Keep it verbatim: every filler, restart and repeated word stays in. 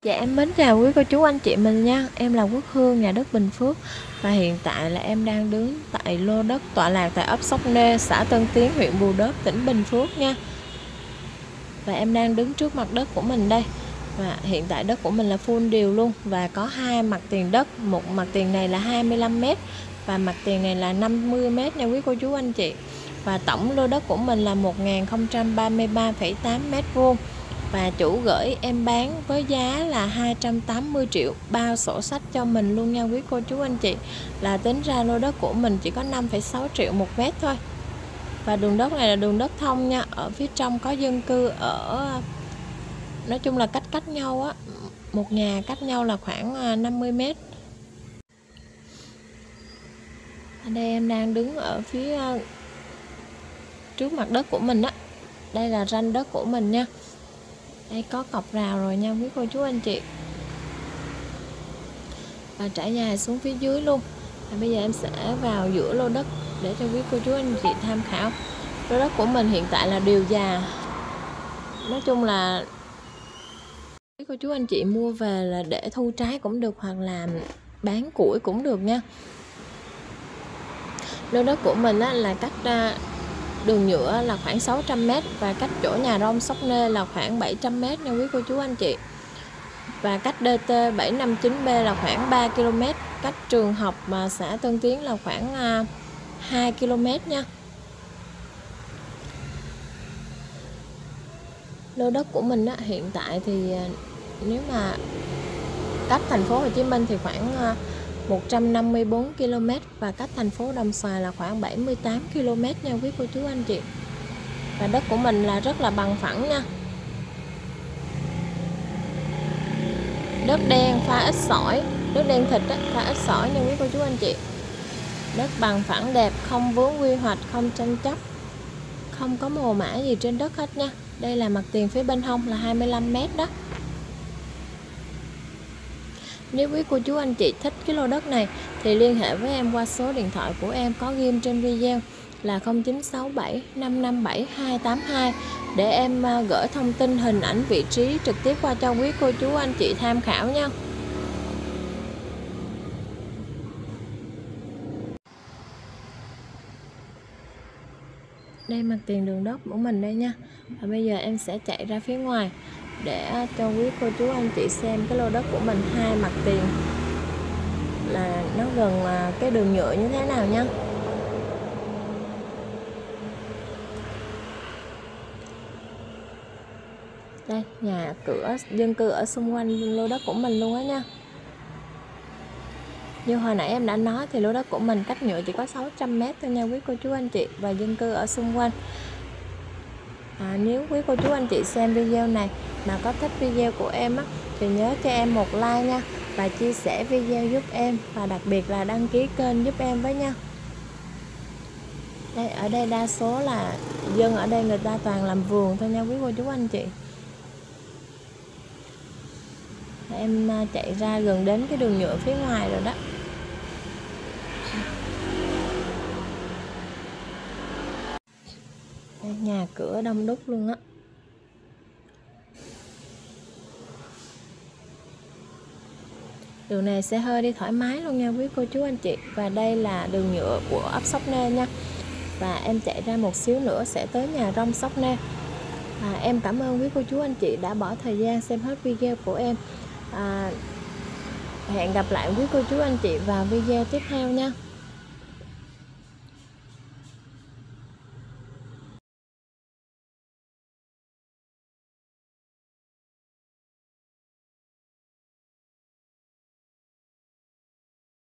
Dạ em mến chào quý cô chú anh chị mình nha. Em là Quốc Hương, nhà đất Bình Phước. Và hiện tại là em đang đứng tại lô đất tọa lạc tại ấp Sóc Nê, xã Tân Tiến, huyện Bù Đốp, tỉnh Bình Phước nha. Và em đang đứng trước mặt đất của mình đây. Và hiện tại đất của mình là full đều luôn. Và có hai mặt tiền đất. Một mặt tiền này là hai mươi lăm mét và mặt tiền này là năm mươi mét nha quý cô chú anh chị. Và tổng lô đất của mình là một nghìn không trăm ba mươi ba phẩy tám mét vuông. Và chủ gửi em bán với giá là hai trăm tám mươi triệu, bao sổ sách cho mình luôn nha quý cô chú anh chị. Là tính ra lô đất của mình chỉ có năm phẩy sáu triệu một mét thôi. Và đường đất này là đường đất thông nha. Ở phía trong có dân cư ở, nói chung là cách cách nhau á, một nhà cách nhau là khoảng năm mươi mét. Ở đây em đang đứng ở phía trước mặt đất của mình á. Đây là ranh đất của mình nha. Đây có cọc rào rồi nha quý cô chú anh chị. Và trải dài xuống phía dưới luôn. Và bây giờ em sẽ vào giữa lô đất để cho quý cô chú anh chị tham khảo. Lô đất của mình hiện tại là đều già. Nói chung là quý cô chú anh chị mua về là để thu trái cũng được, hoặc là bán củi cũng được nha. Lô đất của mình á, là cách đường nhựa là khoảng sáu trăm mét và cách chỗ nhà rông Sóc Nê là khoảng bảy trăm mét nha quý cô chú anh chị. Và cách đê tê bảy năm chín B là khoảng ba ki lô mét, cách trường học mà xã Tân Tiến là khoảng hai ki lô mét nha. Lô đất của mình á, hiện tại thì nếu mà cách thành phố Hồ Chí Minh thì khoảng một trăm năm mươi bốn ki lô mét và cách thành phố Đồng Xoài là khoảng bảy mươi tám ki lô mét nha quý cô chú anh chị. Và đất của mình là rất là bằng phẳng nha. Đất đen pha ít sỏi, đất đen thịt á, pha ít sỏi nha quý cô chú anh chị. Đất bằng phẳng đẹp, không vướng quy hoạch, không tranh chấp, không có mồ mả gì trên đất hết nha. Đây là mặt tiền phía bên hông là hai mươi lăm mét đó. Nếu quý cô chú anh chị thích cái lô đất này thì liên hệ với em qua số điện thoại của em có ghim trên video là không chín sáu bảy năm năm bảy hai tám hai để em gửi thông tin, hình ảnh, vị trí trực tiếp qua cho quý cô chú anh chị tham khảo nha. Đây mặt tiền đường đất của mình đây nha. Và bây giờ em sẽ chạy ra phía ngoài để cho quý cô chú anh chị xem cái lô đất của mình hai mặt tiền là nó gần cái đường nhựa như thế nào nha. Đây, nhà cửa dân cư ở xung quanh lô đất của mình luôn á nha. Như hồi nãy em đã nói thì lô đất của mình cách nhựa chỉ có sáu trăm mét thôi nha quý cô chú anh chị, và dân cư ở xung quanh. À, nếu quý cô chú anh chị xem video này mà có thích video của em á, thì nhớ cho em một like nha, và chia sẻ video giúp em, và đặc biệt là đăng ký kênh giúp em với nha. Đây, ở đây đa số là dân ở đây người ta toàn làm vườn thôi nha quý cô chú anh chị. Em chạy ra gần đến cái đường nhựa phía ngoài rồi đó. Đây, nhà cửa đông đúc luôn á. Đường này sẽ hơi đi thoải mái luôn nha quý cô chú anh chị. Và đây là đường nhựa của ấp Sóc Nê nha. Và em chạy ra một xíu nữa sẽ tới nhà rông Sóc Nê. à, Em cảm ơn quý cô chú anh chị đã bỏ thời gian xem hết video của em. à, Hẹn gặp lại quý cô chú anh chị vào video tiếp theo nha.